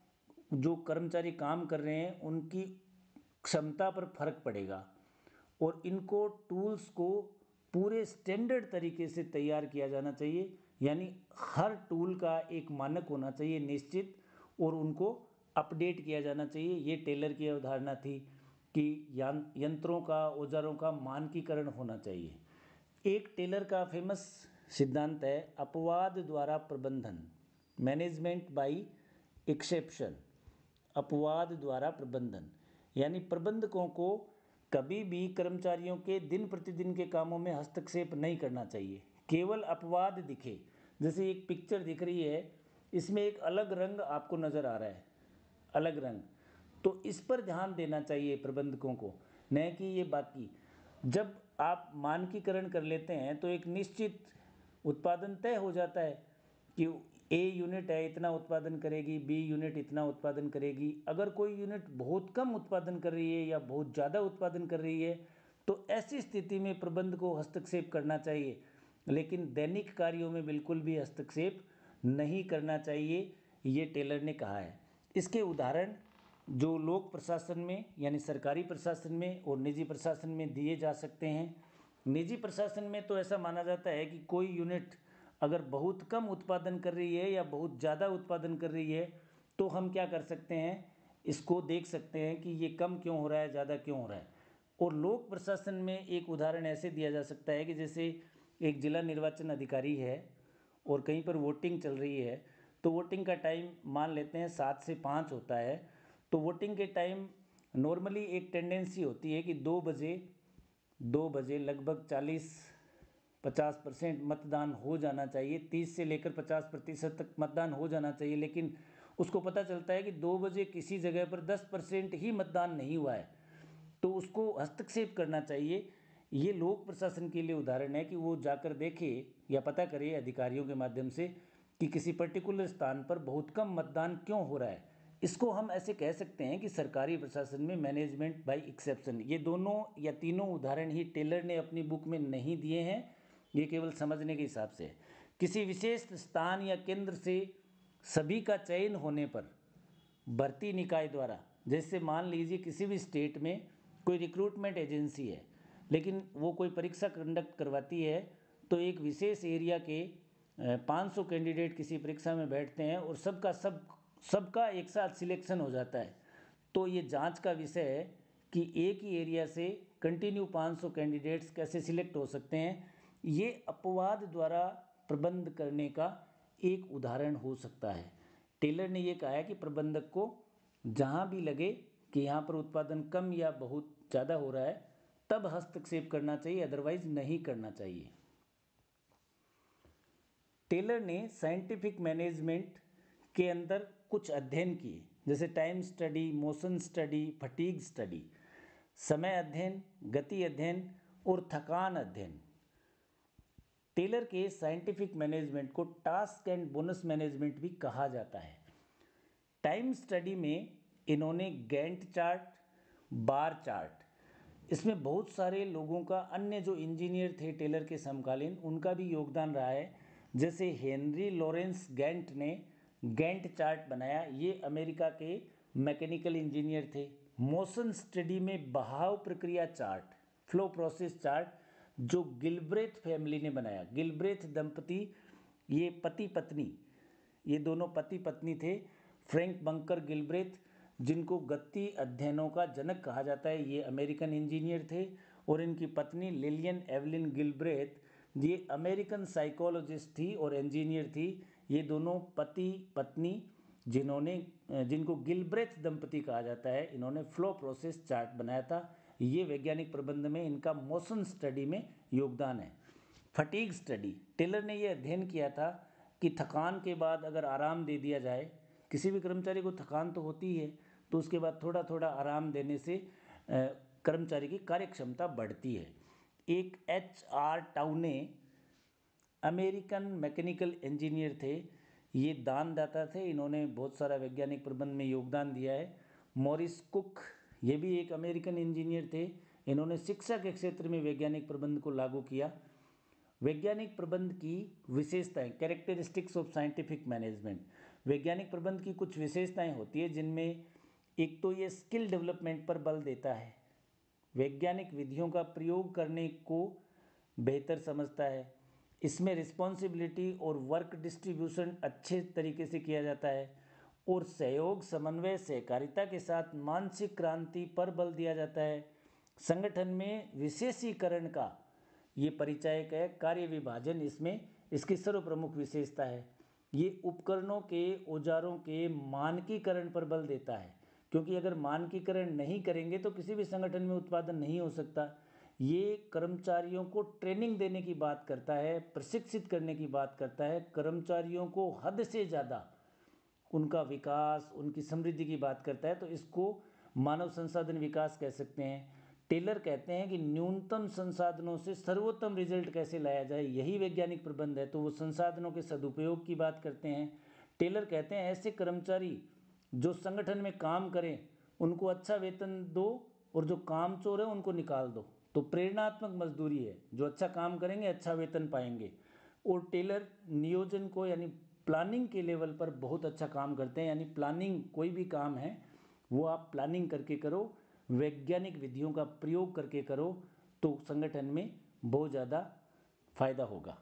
जो कर्मचारी काम कर रहे हैं उनकी क्षमता पर फर्क पड़ेगा। और इनको टूल्स को पूरे स्टैंडर्ड तरीके से तैयार किया जाना चाहिए, यानी हर टूल का एक मानक होना चाहिए निश्चित, और उनको अपडेट किया जाना चाहिए। ये टेलर की अवधारणा थी कि यंत्रों का, औजारों का मानकीकरण होना चाहिए। एक टेलर का फेमस सिद्धांत है अपवाद द्वारा प्रबंधन, मैनेजमेंट बाय एक्सेप्शन। अपवाद द्वारा प्रबंधन यानी प्रबंधकों को कभी भी कर्मचारियों के दिन प्रतिदिन के कामों में हस्तक्षेप नहीं करना चाहिए। केवल अपवाद दिखे, जैसे एक पिक्चर दिख रही है, इसमें एक अलग रंग आपको नज़र आ रहा है, अलग रंग, तो इस पर ध्यान देना चाहिए प्रबंधकों को, न कि ये बाकी। जब आप मानकीकरण कर लेते हैं तो एक निश्चित उत्पादन तय हो जाता है कि ए यूनिट है इतना उत्पादन करेगी, बी यूनिट इतना उत्पादन करेगी। अगर कोई यूनिट बहुत कम उत्पादन कर रही है या बहुत ज़्यादा उत्पादन कर रही है तो ऐसी स्थिति में प्रबंध को हस्तक्षेप करना चाहिए, लेकिन दैनिक कार्यों में बिल्कुल भी हस्तक्षेप नहीं करना चाहिए, ये टेलर ने कहा है। इसके उदाहरण जो लोक प्रशासन में यानी सरकारी प्रशासन में और निजी प्रशासन में दिए जा सकते हैं। निजी प्रशासन में तो ऐसा माना जाता है कि कोई यूनिट अगर बहुत कम उत्पादन कर रही है या बहुत ज़्यादा उत्पादन कर रही है तो हम क्या कर सकते हैं, इसको देख सकते हैं कि ये कम क्यों हो रहा है, ज़्यादा क्यों हो रहा है। और लोक प्रशासन में एक उदाहरण ऐसे दिया जा सकता है कि जैसे एक जिला निर्वाचन अधिकारी है और कहीं पर वोटिंग चल रही है, तो वोटिंग का टाइम मान लेते हैं सात से पाँच होता है। तो वोटिंग के टाइम नॉर्मली एक टेंडेंसी होती है कि दो बजे दो बजे लगभग चालीस पचास परसेंट मतदान हो जाना चाहिए, तीस से लेकर पचास प्रतिशत तक मतदान हो जाना चाहिए। लेकिन उसको पता चलता है कि दो बजे किसी जगह पर दस परसेंट ही मतदान नहीं हुआ है, तो उसको हस्तक्षेप करना चाहिए। ये लोक प्रशासन के लिए उदाहरण है कि वो जाकर देखे या पता करे अधिकारियों के माध्यम से कि किसी पर्टिकुलर स्थान पर बहुत कम मतदान क्यों हो रहा है। इसको हम ऐसे कह सकते हैं कि सरकारी प्रशासन में मैनेजमेंट बाय एक्सेप्शन। ये दोनों या तीनों उदाहरण ही टेलर ने अपनी बुक में नहीं दिए हैं, ये केवल समझने के हिसाब से है। किसी विशेष स्थान या केंद्र से सभी का चयन होने पर भर्ती निकाय द्वारा, जैसे मान लीजिए किसी भी स्टेट में कोई रिक्रूटमेंट एजेंसी है, लेकिन वो कोई परीक्षा कंडक्ट करवाती है, तो एक विशेष एरिया के पाँच सौ कैंडिडेट किसी परीक्षा में बैठते हैं और सबका सब सबका एक साथ सिलेक्शन हो जाता है। तो ये जांच का विषय है कि एक ही एरिया से कंटिन्यू पाँच सौ कैंडिडेट्स कैसे सिलेक्ट हो सकते हैं। ये अपवाद द्वारा प्रबंध करने का एक उदाहरण हो सकता है। टेलर ने ये कहा है कि प्रबंधक को जहाँ भी लगे कि यहाँ पर उत्पादन कम या बहुत ज़्यादा हो रहा है, तब हस्तक्षेप करना चाहिए, अदरवाइज नहीं करना चाहिए। टेलर ने साइंटिफिक मैनेजमेंट के अंदर कुछ अध्ययन किए, जैसे time study, motion study, fatigue study, समय अध्ययन, गति अध्ययन और थकान अध्ययन। टेलर के साइंटिफिक मैनेजमेंट को टास्क एंड बोनस मैनेजमेंट भी कहा जाता है। टाइम स्टडी में इन्होंने गैंट चार्ट, बार चार्ट, इसमें बहुत सारे लोगों का, अन्य जो इंजीनियर थे टेलर के समकालीन, उनका भी योगदान रहा है। जैसे हेनरी लॉरेंस गैंट ने गैंट चार्ट बनाया, ये अमेरिका के मैकेनिकल इंजीनियर थे। मोशन स्टडी में बहाव प्रक्रिया चार्ट, फ्लो प्रोसेस चार्ट, जो गिलब्रेथ फैमिली ने बनाया। गिलब्रेथ दंपति, ये पति पत्नी, ये दोनों पति पत्नी थे, फ्रैंक बंकर गिलब्रेथ, जिनको गति अध्ययनों का जनक कहा जाता है, ये अमेरिकन इंजीनियर थे। और इनकी पत्नी लिलियन एवलिन गिलब्रेथ, ये अमेरिकन साइकोलॉजिस्ट थी और इंजीनियर थी। ये दोनों पति पत्नी जिन्होंने जिनको गिलब्रेथ दंपति कहा जाता है, इन्होंने फ्लो प्रोसेस चार्ट बनाया था। ये वैज्ञानिक प्रबंध में इनका मोशन स्टडी में योगदान है। फटीग स्टडी, टेलर ने ये अध्ययन किया था कि थकान के बाद अगर आराम दे दिया जाए, किसी भी कर्मचारी को थकान तो होती है, तो उसके बाद थोड़ा थोड़ा आराम देने से कर्मचारी की कार्यक्षमता बढ़ती है। एक H R Towne, American mechanical engineer थे, ये दानदाता थे, इन्होंने बहुत सारा वैज्ञानिक प्रबंध में योगदान दिया है। मॉरिस कुक, ये भी एक अमेरिकन इंजीनियर थे, इन्होंने शिक्षा के क्षेत्र में वैज्ञानिक प्रबंध को लागू किया। वैज्ञानिक प्रबंध की विशेषताएं, कैरेक्टरिस्टिक्स ऑफ साइंटिफिक मैनेजमेंट। वैज्ञानिक प्रबंध की कुछ विशेषताएं होती है, जिनमें एक तो ये स्किल डेवलपमेंट पर बल देता है, वैज्ञानिक विधियों का प्रयोग करने को बेहतर समझता है, इसमें रिस्पॉन्सिबिलिटी और वर्क डिस्ट्रीब्यूशन अच्छे तरीके से किया जाता है, और सहयोग, समन्वय, सहकारिता के साथ मानसिक क्रांति पर बल दिया जाता है। संगठन में विशेषीकरण का ये परिचायक है। कार्य विभाजन इसमें इसकी सर्वप्रमुख विशेषता है। ये उपकरणों के, औजारों के मानकीकरण पर बल देता है, क्योंकि अगर मानकीकरण नहीं करेंगे तो किसी भी संगठन में उत्पादन नहीं हो सकता। ये कर्मचारियों को ट्रेनिंग देने की बात करता है, प्रशिक्षित करने की बात करता है, कर्मचारियों को हद से ज़्यादा उनका विकास, उनकी समृद्धि की बात करता है। तो इसको मानव संसाधन विकास कह सकते हैं। टेलर कहते हैं कि न्यूनतम संसाधनों से सर्वोत्तम रिजल्ट कैसे लाया जाए, यही वैज्ञानिक प्रबंध है। तो वो संसाधनों के सदुपयोग की बात करते हैं। टेलर कहते हैं ऐसे कर्मचारी जो संगठन में काम करें उनको अच्छा वेतन दो, और जो कामचोर है उनको निकाल दो। तो प्रेरणात्मक मजदूरी है, जो अच्छा काम करेंगे अच्छा वेतन पाएंगे। और टेलर नियोजन को, यानी प्लानिंग के लेवल पर बहुत अच्छा काम करते हैं। यानी प्लानिंग, कोई भी काम है वो आप प्लानिंग करके करो, वैज्ञानिक विधियों का प्रयोग करके करो, तो संगठन में बहुत ज़्यादा फायदा होगा।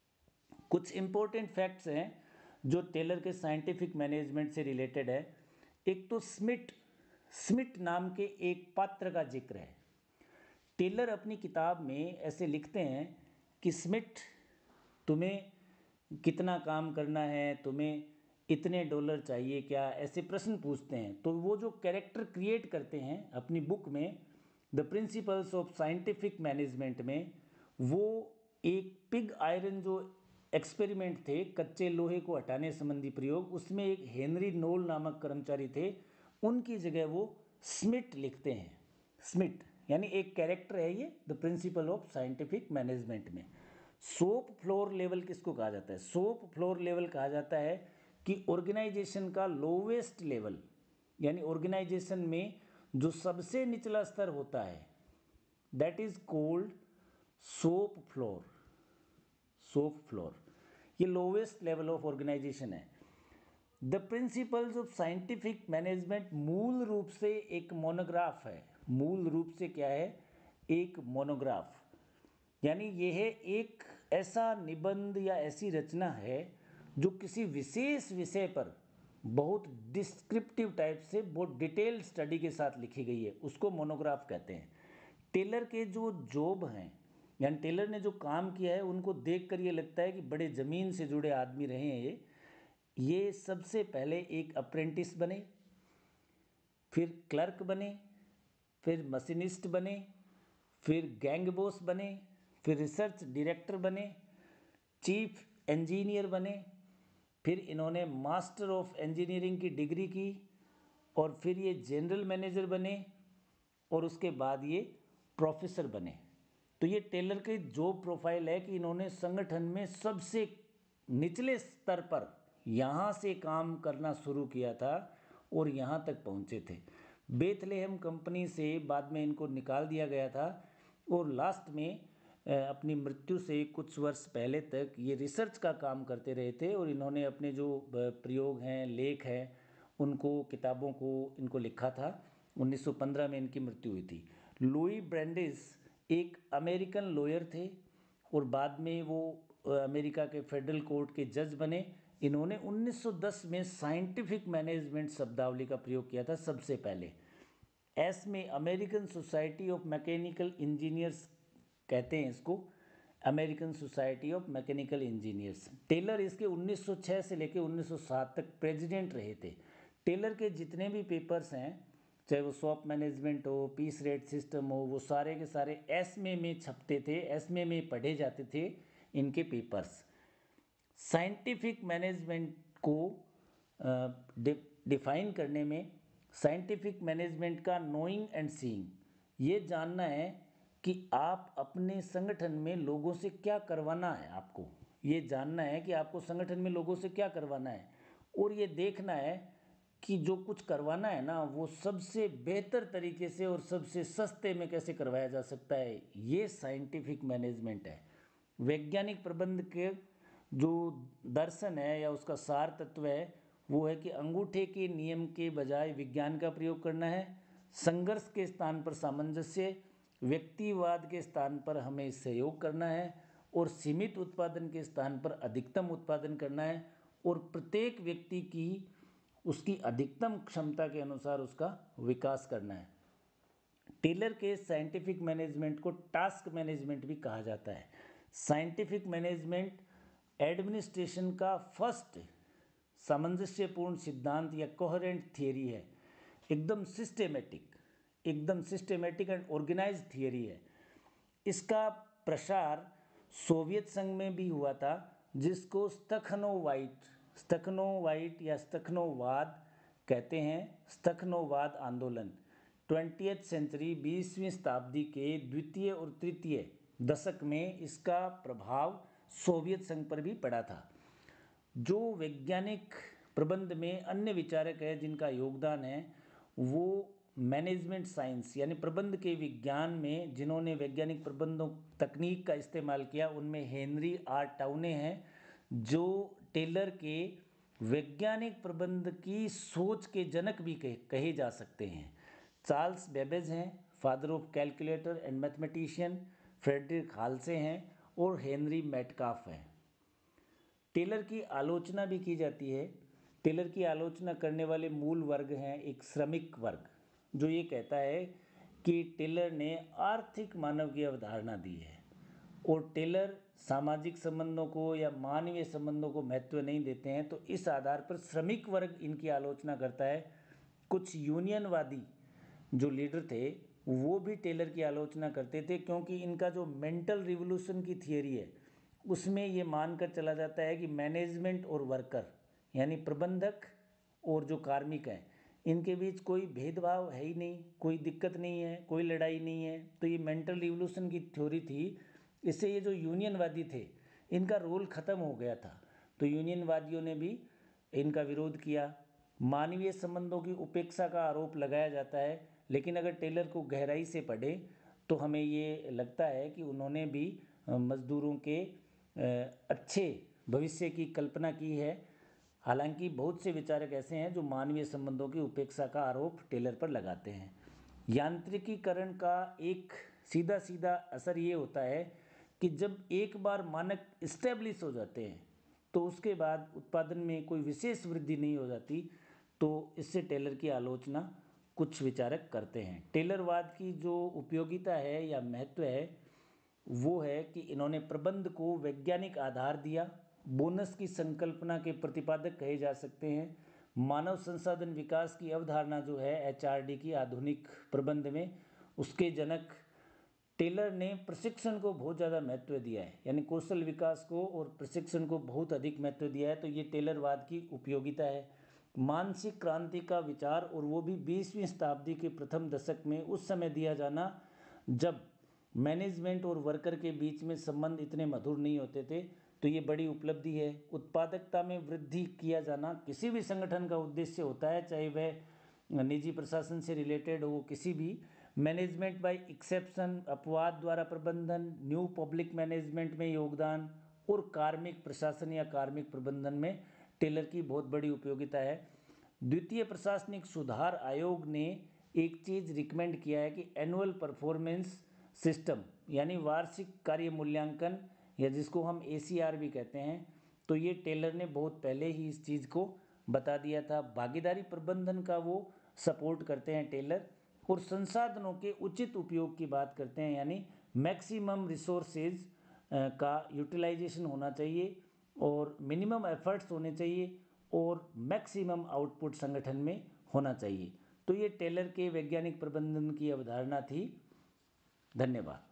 कुछ इम्पोर्टेंट फैक्ट्स हैं जो टेलर के साइंटिफिक मैनेजमेंट से रिलेटेड है। एक तो स्मिट स्मिट नाम के एक पात्र का जिक्र है। टेलर अपनी किताब में ऐसे लिखते हैं कि स्मिट, तुम्हें कितना काम करना है, तुम्हें इतने डॉलर चाहिए क्या, ऐसे प्रश्न पूछते हैं। तो वो जो कैरेक्टर क्रिएट करते हैं अपनी बुक में, the principles of scientific management में, वो एक पिग आयरन जो एक्सपेरिमेंट थे कच्चे लोहे को हटाने संबंधी प्रयोग, उसमें एक हेनरी नोल नामक कर्मचारी थे, उनकी जगह वो स्मिट लिखते हैं। स्मिट यानी एक कैरेक्टर है ये, the principle of scientific management में। सोप फ्लोर लेवल किसको कहा जाता है? सोप फ्लोर लेवल कहा जाता है कि ऑर्गेनाइजेशन का लोवेस्ट लेवल, यानी ऑर्गेनाइजेशन में जो सबसे निचला स्तर होता है, that is called shop floor. Shop floor ये लोवेस्ट लेवल ऑफ ऑर्गेनाइजेशन है। The principles of scientific management मूल रूप से एक मोनोग्राफ है। मूल रूप से क्या है? एक मोनोग्राफ, यानी यह एक ऐसा निबंध या ऐसी रचना है जो किसी विशेष विषय पर बहुत डिस्क्रिप्टिव टाइप से बहुत डिटेल्ड स्टडी के साथ लिखी गई है, उसको मोनोग्राफ कहते हैं। टेलर के जो जॉब हैं, यानी टेलर ने जो काम किया है, उनको देखकर ये लगता है कि बड़े ज़मीन से जुड़े आदमी रहे हैं ये ये सबसे पहले एक अप्रेंटिस बने, फिर क्लर्क बने, फिर मशीनिस्ट बने, फिर गैंग बॉस बने, फिर रिसर्च डायरेक्टर बने, चीफ इंजीनियर बने, फिर इन्होंने मास्टर ऑफ इंजीनियरिंग की डिग्री की, और फिर ये जनरल मैनेजर बने, और उसके बाद ये प्रोफेसर बने। तो ये टेलर की जॉब प्रोफाइल है कि इन्होंने संगठन में सबसे निचले स्तर पर यहाँ से काम करना शुरू किया था और यहाँ तक पहुँचे थे। बेथलेहम कंपनी से बाद में इनको निकाल दिया गया था, और लास्ट में अपनी मृत्यु से कुछ वर्ष पहले तक ये रिसर्च का काम करते रहे थे, और इन्होंने अपने जो प्रयोग हैं, लेख हैं, उनको, किताबों को इनको लिखा था। उन्नीस सौ पंद्रह में इनकी मृत्यु हुई थी। लुई ब्रेंडिस एक अमेरिकन लॉयर थे, और बाद में वो अमेरिका के फेडरल कोर्ट के जज बने। इन्होंने उन्नीस सौ दस में साइंटिफिक मैनेजमेंट शब्दावली का प्रयोग किया था सबसे पहले। एस में American Society of Mechanical Engineers कहते हैं इसको, American Society of Mechanical Engineers. Taylor इसके उन्नीस सौ छह से लेकर उन्नीस सौ सात तक प्रेसिडेंट रहे थे। टेलर के जितने भी पेपर्स हैं, चाहे वो शॉप मैनेजमेंट हो, पीस रेट सिस्टम हो, वो सारे के सारे एसमे में छपते थे, एसमे में पढ़े जाते थे इनके पेपर्स। साइंटिफिक मैनेजमेंट को डिफाइन करने में, साइंटिफिक मैनेजमेंट का नोइंग एंड सीइंग, ये जानना है कि आप अपने संगठन में लोगों से क्या करवाना है। आपको ये जानना है कि आपको संगठन में लोगों से क्या करवाना है, और ये देखना है कि जो कुछ करवाना है ना, वो सबसे बेहतर तरीके से और सबसे सस्ते में कैसे करवाया जा सकता है। ये साइंटिफिक मैनेजमेंट है। वैज्ञानिक प्रबंध के जो दर्शन है या उसका सार तत्व है, वो है कि अंगूठे के नियम के बजाय विज्ञान का प्रयोग करना है, संघर्ष के स्थान पर सामंजस्य, व्यक्तिवाद के स्थान पर हमें सहयोग करना है, और सीमित उत्पादन के स्थान पर अधिकतम उत्पादन करना है, और प्रत्येक व्यक्ति की उसकी अधिकतम क्षमता के अनुसार उसका विकास करना है। टेलर के साइंटिफिक मैनेजमेंट को टास्क मैनेजमेंट भी कहा जाता है। साइंटिफिक मैनेजमेंट एडमिनिस्ट्रेशन का फर्स्ट सामंजस्यपूर्ण सिद्धांत या कोहेरेंट थियरी है, एकदम सिस्टेमेटिक, एकदम सिस्टेमेटिक एंड ऑर्गेनाइज्ड थियरी है। इसका प्रसार सोवियत संघ में भी हुआ था, जिसको स्टखनोवाइट स्टखनोवाइट या स्टखनोवाद कहते हैं। स्टखनोवाद आंदोलन ट्वेंटियथ सेंचुरी, बीसवीं शताब्दी के द्वितीय और तृतीय दशक में इसका प्रभाव सोवियत संघ पर भी पड़ा था। जो वैज्ञानिक प्रबंध में अन्य विचारक हैं जिनका योगदान है, वो मैनेजमेंट साइंस यानी प्रबंध के विज्ञान में जिन्होंने वैज्ञानिक प्रबंधों तकनीक का इस्तेमाल किया, उनमें हेनरी आर टाउने हैं, जो टेलर के वैज्ञानिक प्रबंध की सोच के जनक भी कहे, कहे जा सकते हैं। चार्ल्स बेबेज हैं, father of calculator and mathematician. Frederick Halsey हैं, और हेनरी मेटकाफ हैं। टेलर की आलोचना भी की जाती है। टेलर की आलोचना करने वाले मूल वर्ग हैं एक श्रमिक वर्ग, जो ये कहता है कि टेलर ने आर्थिक मानव की अवधारणा दी है, और टेलर सामाजिक संबंधों को या मानवीय संबंधों को महत्व नहीं देते हैं। तो इस आधार पर श्रमिक वर्ग इनकी आलोचना करता है। कुछ यूनियनवादी जो लीडर थे, वो भी टेलर की आलोचना करते थे, क्योंकि इनका जो मेंटल रिवोल्यूशन की थियरी है, उसमें ये मानकर चला जाता है कि मैनेजमेंट और वर्कर यानी प्रबंधक और जो कार्मिक हैं इनके बीच कोई भेदभाव है ही नहीं, कोई दिक्कत नहीं है, कोई लड़ाई नहीं है। तो ये मेंटल रिवोल्यूशन की थ्योरी थी। इससे ये जो यूनियनवादी थे इनका रोल ख़त्म हो गया था। तो यूनियनवादियों ने भी इनका विरोध किया। मानवीय संबंधों की उपेक्षा का आरोप लगाया जाता है, लेकिन अगर टेलर को गहराई से पढ़े तो हमें ये लगता है कि उन्होंने भी मज़दूरों के अच्छे भविष्य की कल्पना की है। हालांकि बहुत से विचारक ऐसे हैं जो मानवीय संबंधों की उपेक्षा का आरोप टेलर पर लगाते हैं। यांत्रिकीकरण का एक सीधा सीधा असर ये होता है कि जब एक बार मानक इस्टेब्लिश हो जाते हैं तो उसके बाद उत्पादन में कोई विशेष वृद्धि नहीं हो जाती। तो इससे टेलर की आलोचना कुछ विचारक करते हैं। टेलरवाद की जो उपयोगिता है या महत्व है वो है कि इन्होंने प्रबंध को वैज्ञानिक आधार दिया। बोनस की संकल्पना के प्रतिपादक कहे जा सकते हैं। मानव संसाधन विकास की अवधारणा जो है एचआरडी की आधुनिक प्रबंध में, उसके जनक टेलर ने प्रशिक्षण को बहुत ज़्यादा महत्व दिया है, यानी कौशल विकास को और प्रशिक्षण को बहुत अधिक महत्व दिया है। तो ये टेलरवाद की उपयोगिता है। मानसिक क्रांति का विचार, और वो भी बीसवीं शताब्दी के प्रथम दशक में, उस समय दिया जाना जब मैनेजमेंट और वर्कर के बीच में संबंध इतने मधुर नहीं होते थे। तो ये बड़ी उपलब्धि है। उत्पादकता में वृद्धि किया जाना किसी भी संगठन का उद्देश्य होता है, चाहे वह निजी प्रशासन से रिलेटेड हो, किसी भी। मैनेजमेंट बाय एक्सेप्शन, अपवाद द्वारा प्रबंधन, न्यू पब्लिक मैनेजमेंट में योगदान, और कार्मिक प्रशासन या कार्मिक प्रबंधन में टेलर की बहुत बड़ी उपयोगिता है। द्वितीय प्रशासनिक सुधार आयोग ने एक चीज़ रिकमेंड किया है कि एनुअल परफॉर्मेंस सिस्टम यानी वार्षिक कार्य मूल्यांकन, या जिसको हम ए सी आर भी कहते हैं। तो ये टेलर ने बहुत पहले ही इस चीज़ को बता दिया था। भागीदारी प्रबंधन का वो सपोर्ट करते हैं टेलर, और संसाधनों के उचित उपयोग की बात करते हैं, यानी मैक्सिमम रिसोर्सेज का यूटिलाइजेशन होना चाहिए और मिनिमम एफर्ट्स होने चाहिए और मैक्सिमम आउटपुट संगठन में होना चाहिए। तो ये टेलर के वैज्ञानिक प्रबंधन की अवधारणा थी। धन्यवाद।